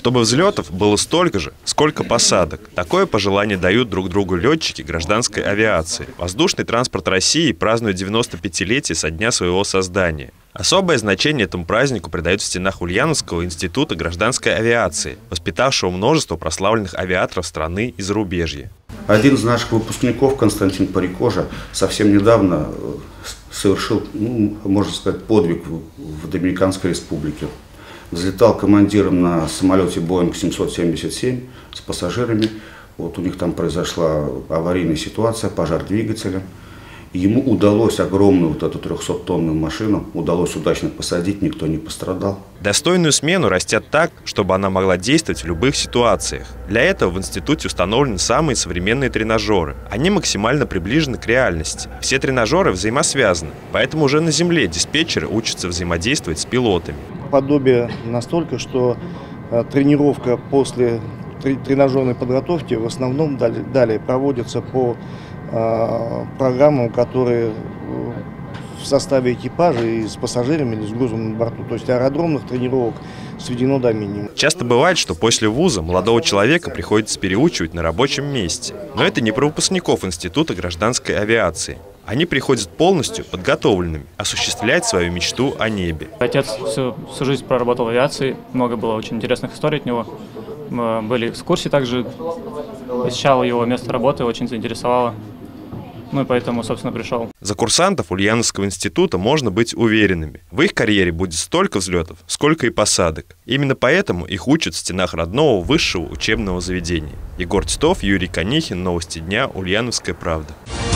чтобы взлетов было столько же, сколько посадок. Такое пожелание дают друг другу летчики гражданской авиации. Воздушный транспорт России празднует 95-летие со дня своего создания. Особое значение этому празднику придают в стенах Ульяновского института гражданской авиации, воспитавшего множество прославленных авиаторов страны и зарубежья. Один из наших выпускников, Константин Парикожа, совсем недавно совершил, можно сказать, подвиг в Доминиканской республике. Взлетал командиром на самолете Boeing 777 с пассажирами. Вот у них там произошла аварийная ситуация, пожар двигателя. Ему удалось огромную вот эту 300-тонную машину, удалось удачно посадить, никто не пострадал. Достойную смену растят так, чтобы она могла действовать в любых ситуациях. Для этого в институте установлены самые современные тренажеры. Они максимально приближены к реальности. Все тренажеры взаимосвязаны, поэтому уже на земле диспетчеры учатся взаимодействовать с пилотами. Подобие настолько, что тренировка после тренажерной подготовки в основном далее проводится по программам, которые в составе экипажа и с пассажирами или с грузом на борту. То есть аэродромных тренировок сведено до минимума. Часто бывает, что после вуза молодого человека приходится переучивать на рабочем месте. Но это не про выпускников Института гражданской авиации. Они приходят полностью подготовленными осуществлять свою мечту о небе. Отец всю жизнь проработал в авиации, много было очень интересных историй от него. Мы были в экскурсии также, посещал его место работы, очень заинтересовало. Ну и поэтому, собственно, пришел. За курсантов Ульяновского института можно быть уверенными. В их карьере будет столько взлетов, сколько и посадок. Именно поэтому их учат в стенах родного высшего учебного заведения. Егор Титов, Юрий Конихин. Новости дня. Ульяновская правда.